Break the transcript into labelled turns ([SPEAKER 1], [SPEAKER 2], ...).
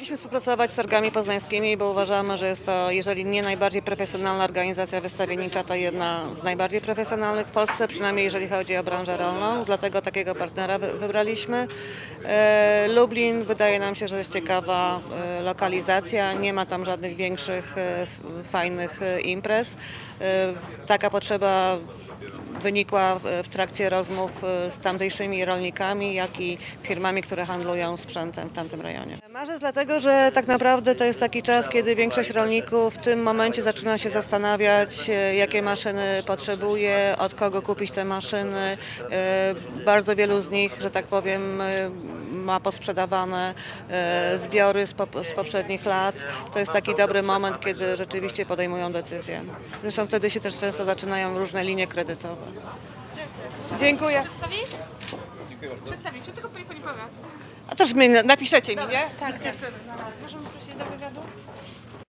[SPEAKER 1] Postanowiliśmy współpracować z targami poznańskimi, bo uważamy, że jest to, jeżeli nie najbardziej profesjonalna organizacja wystawiennicza, to jedna z najbardziej profesjonalnych w Polsce, przynajmniej jeżeli chodzi o branżę rolną. Dlatego takiego partnera wybraliśmy. Lublin wydaje nam się, że jest ciekawa lokalizacja. Nie ma tam żadnych większych, fajnych imprez. Taka potrzeba wynikła w trakcie rozmów z tamtejszymi rolnikami, jak i firmami, które handlują sprzętem w tamtym rejonie. Marzec dlatego, że tak naprawdę to jest taki czas, kiedy większość rolników w tym momencie zaczyna się zastanawiać, jakie maszyny potrzebuje, od kogo kupić te maszyny. Bardzo wielu z nich, że tak powiem, ma posprzedawane zbiory z poprzednich lat. To jest taki dobry moment, kiedy rzeczywiście podejmują decyzje. Zresztą wtedy się też często zaczynają różne linie kredytowe. Dziękuję.
[SPEAKER 2] Przedstawisz? Przedstawisz, czy tylko pani powie?
[SPEAKER 1] A toż napiszecie mi, nie?
[SPEAKER 2] Tak, dziewczyny. Możemy prosić do wywiadu?